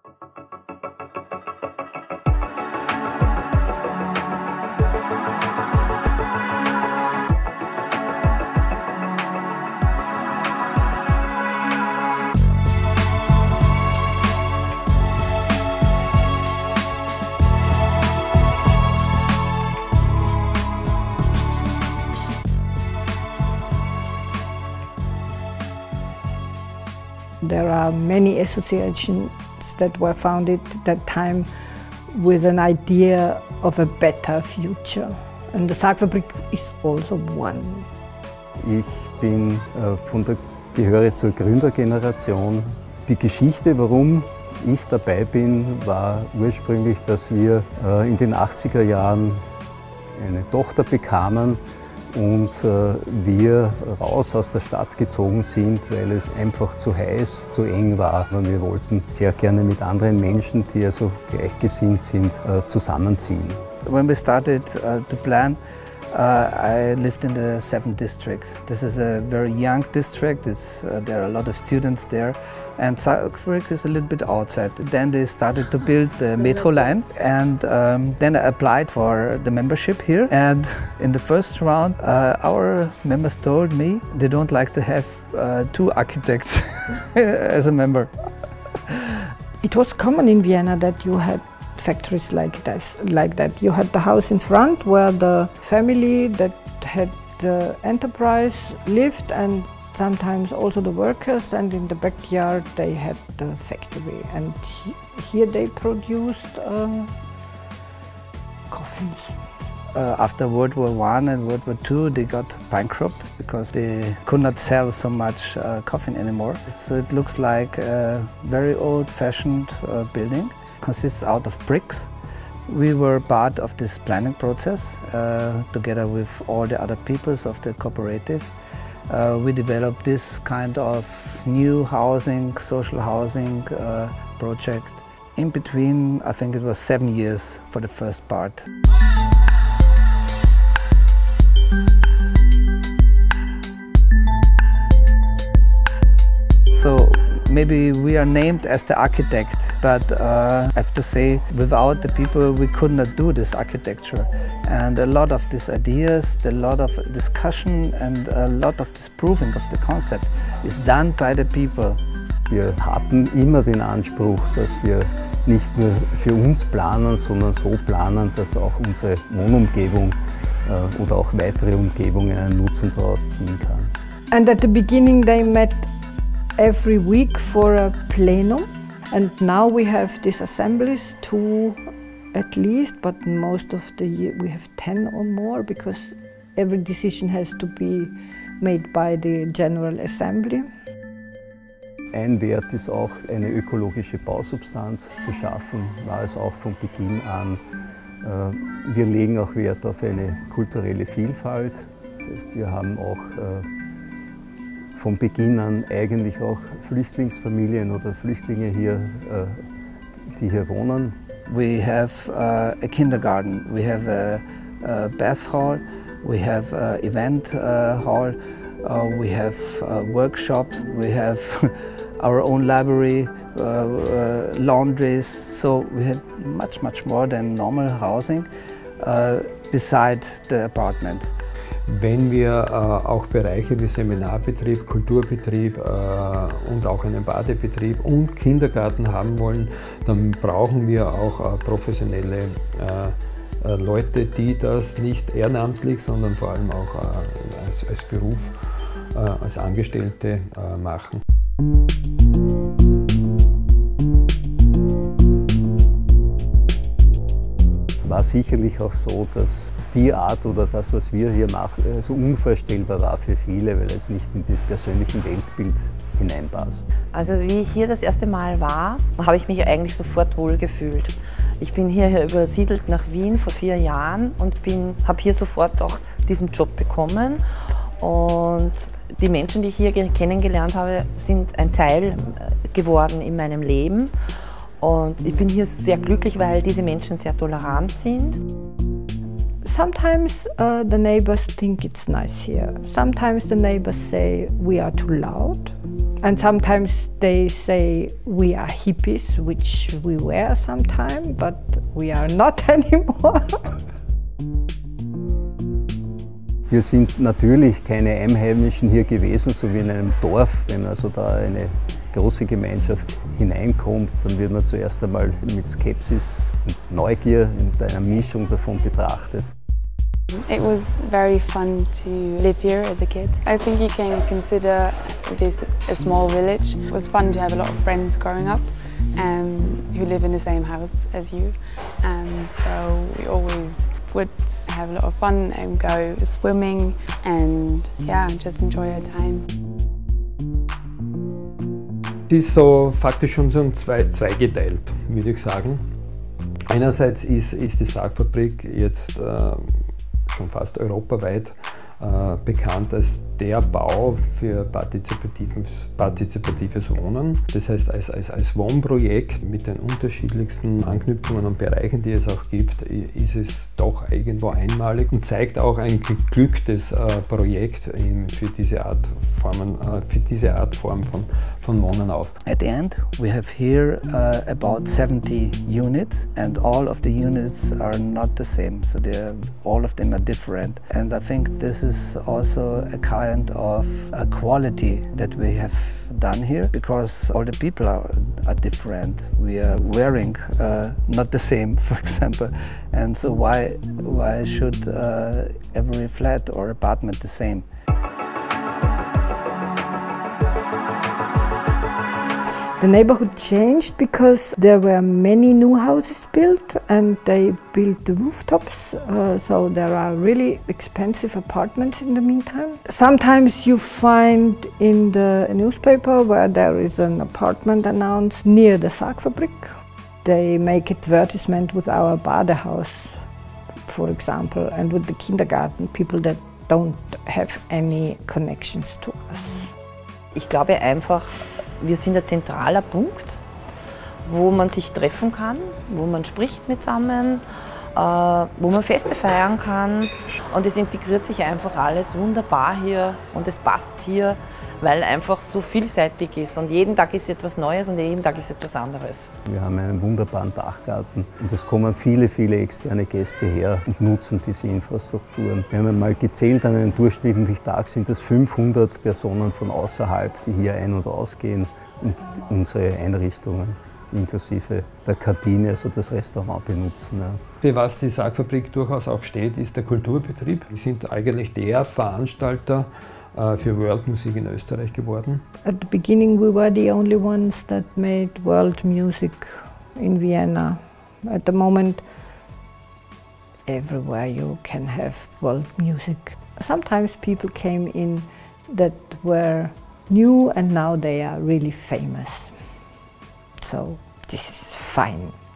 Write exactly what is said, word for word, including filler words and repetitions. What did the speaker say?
There are many associations that were founded at that time with an idea of a better future. And the Sargfabrik is also one. Ich bin äh, von der, gehöre zur Gründergeneration. Die Geschichte, warum ich dabei bin, war ursprünglich, dass wir äh, in den achtziger Jahren eine Tochter bekamen und äh, wir raus aus der Stadt gezogen sind, weil es einfach zu heiß, zu eng war. Und wir wollten sehr gerne mit anderen Menschen, die also gleichgesinnt sind, äh, zusammenziehen. When we started uh, to plan, uh, I lived in the seventh district. This is a very young district. It's, uh, there are a lot of students there, and Sargfabrik is a little bit outside. Then they started to build the metro line, and um, then I applied for the membership here. And in the first round, uh, our members told me they don't like to have uh, two architects as a member. It was common in Vienna that you had factories like this, like that. You had the house in front where the family that had the enterprise lived, and sometimes also the workers, and in the backyard they had the factory. And he, here they produced uh, coffins. Uh, after World War One and World War Two, they got bankrupt because they could not sell so much uh, coffin anymore. So it looks like a very old-fashioned uh, building. Consists out of bricks. We were part of this planning process uh, together with all the other peoples of the cooperative. Uh, we developed this kind of new housing, social housing uh, project. In between, I think it was seven years for the first part. So maybe we are named as the architect, but uh, I have to say, without the people we could not do this architecture. And a lot of these ideas, a lot of discussion and a lot of this proving of the concept is done by the people. Wir hatten immer den Anspruch, dass wir nicht nur für uns planen, sondern so planen, dass auch unsere Wohnumgebung äh, oder auch weitere Umgebungen einen Nutzen daraus ziehen kann. And at the beginning they met every week for a plenum, and now we have these assemblies, two at least, but most of the year we have ten or more, because every decision has to be made by the General Assembly. Ein Wert ist auch, eine ökologische Bausubstanz zu schaffen, war es auch von Beginn an. Wir legen auch Wert auf eine kulturelle Vielfalt, das heißt, wir haben auch von Beginn an eigentlich auch Flüchtlingsfamilien oder Flüchtlinge hier, die hier wohnen. We have uh, a kindergarten, we have a, a bath hall, we have an event uh, hall, uh, we have uh, workshops, we have our own library, uh, uh, laundries, so we had much, much more than normal housing uh, beside the apartments. Wenn wir äh, auch Bereiche wie Seminarbetrieb, Kulturbetrieb äh, und auch einen Badebetrieb und Kindergarten haben wollen, dann brauchen wir auch äh, professionelle äh, äh, Leute, die das nicht ehrenamtlich, sondern vor allem auch äh, als, als Beruf, äh, als Angestellte äh, machen. War sicherlich auch so, dass die Art oder das, was wir hier machen, so unvorstellbar war für viele, weil es nicht in das persönliche Weltbild hineinpasst. Also wie ich hier das erste Mal war, habe ich mich eigentlich sofort wohl gefühlt. Ich bin hierher übersiedelt nach Wien vor vier Jahren und habe hier sofort auch diesen Job bekommen. Und die Menschen, die ich hier kennengelernt habe, sind ein Teil geworden in meinem Leben. Und ich bin hier sehr glücklich, weil diese Menschen sehr tolerant sind. Sometimes uh, the neighbors think it's nice here. Sometimes the neighbors say we are too loud. And sometimes they say we are hippies, which we were sometime, but we are not anymore. Wir sind natürlich keine Einheimischen hier gewesen, so wie in einem Dorf. Wenn also da eine große Gemeinschaft hineinkommt, dann wird man zuerst einmal mit Skepsis und Neugier in einer Mischung davon betrachtet. It was very fun to live here as a kid. I think you can consider this a small village. It was fun to have a lot of friends growing up um, who live in the same house as you. Um, so we always would have a lot of fun and go swimming and yeah, just enjoy our time. Es ist so faktisch schon so zwei, zweigeteilt, würde ich sagen. Einerseits ist, ist die Sargfabrik jetzt äh, schon fast europaweit äh, bekannt als der Bau für partizipatives, partizipatives Wohnen. Das heißt, als, als, als Wohnprojekt mit den unterschiedlichsten Anknüpfungen und Bereichen, die es auch gibt, ist es doch irgendwo einmalig und zeigt auch ein geglücktes äh, Projekt in, für, diese Art Formen, äh, für diese Art Form von, von Wohnen auf. At the end, we have here uh, about seventy units, and all of the units are not the same, so all of them are different. And I think this is also a kind of a quality that we have done here, because all the people are, are different. We are wearing uh, not the same, for example, and so why, why should uh, every flat or apartment the same? The neighborhood changed because there were many new houses built and they built the rooftops, uh, so there are really expensive apartments in the meantime. Sometimes you find in the newspaper where there is an apartment announced near the Sargfabrik. They make advertisement with our Badehaus, for example, and with the kindergarten, people that don't have any connections to us. Ich glaube einfach, wir sind ein zentraler Punkt, wo man sich treffen kann, wo man spricht mitsammen, äh, wo man Feste feiern kann. Und es integriert sich einfach alles wunderbar hier und es passt hier, weil einfach so vielseitig ist. Und jeden Tag ist etwas Neues und jeden Tag ist etwas anderes. Wir haben einen wunderbaren Dachgarten und es kommen viele, viele externe Gäste her und nutzen diese Infrastrukturen. Wir haben mal gezählt, an einem durchschnittlichen Tag sind es fünfhundert Personen von außerhalb, die hier ein- und ausgehen und unsere Einrichtungen inklusive der Kantine, also das Restaurant, benutzen. Ja. Für was die Sargfabrik durchaus auch steht, ist der Kulturbetrieb. Wir sind eigentlich der Veranstalter für World Musik in Österreich geworden. At the beginning we were the only ones that made world music in Vienna. At the moment everywhere you can have world music. Sometimes people came in that were new and now they are really famous. So this is fine.